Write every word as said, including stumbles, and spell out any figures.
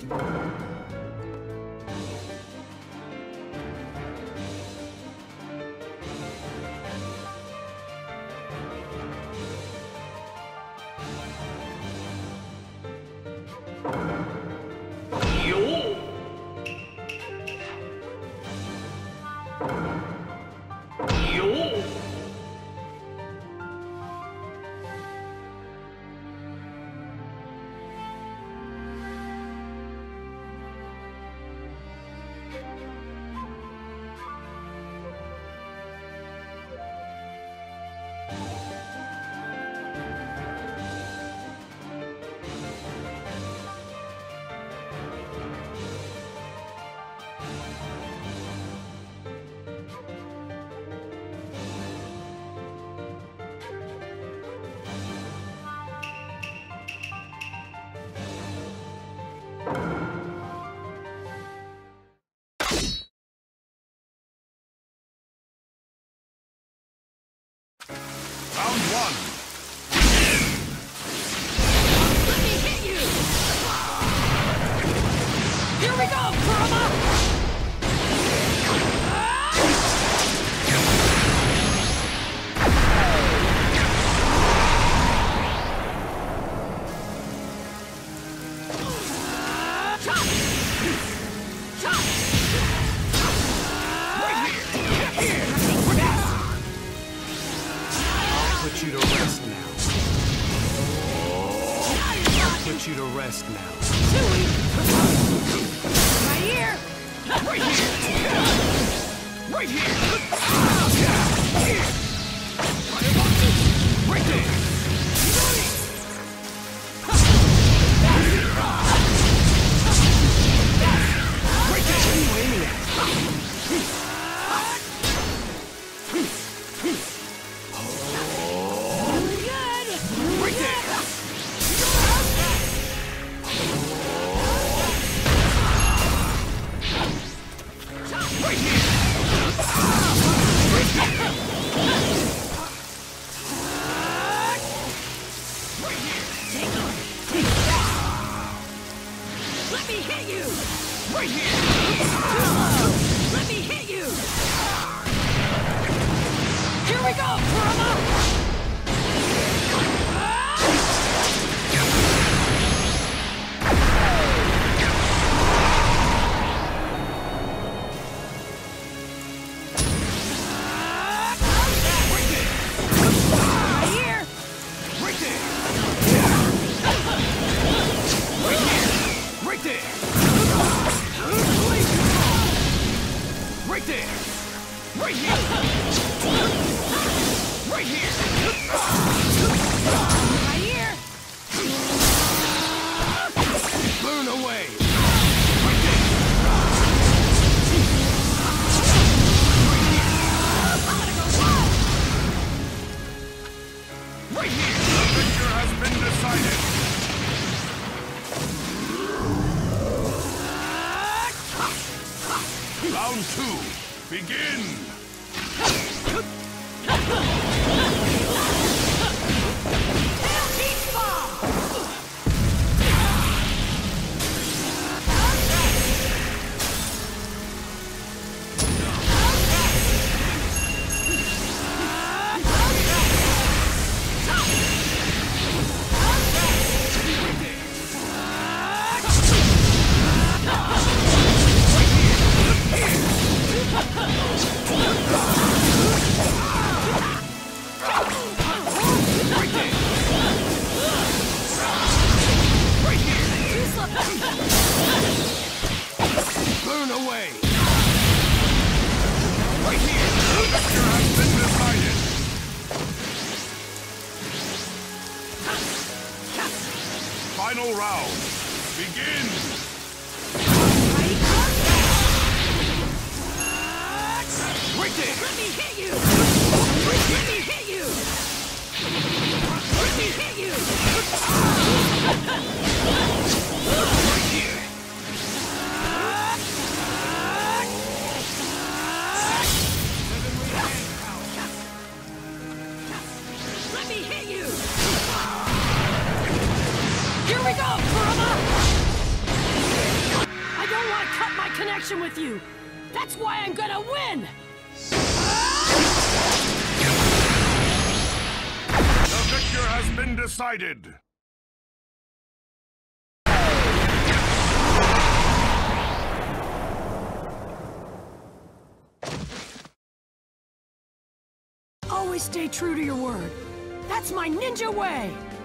Round one. Let me hit you! Here we go, Kurama! Put you to rest now. Put you to rest now. My ear! Right here! Right here! Right there! Right there! What are you aiming at? Let me hit you! Right here! Let me hit you! Here we go, Kurama! Right there! Right here! Right here! My ear! Burn away! Right here! The victor has been decided! Round two, begin! Beach ball! Burn away! Right here! The victor has been decided! Final round, begin! Right there! Let me hit you! Let me hit you! Let me hit you! Right here! Let me hit you! Here we go, Kurama! don't want to cut my connection with you. That's why I'm gonna win! The victor has been decided. Always stay true to your word. That's my ninja way!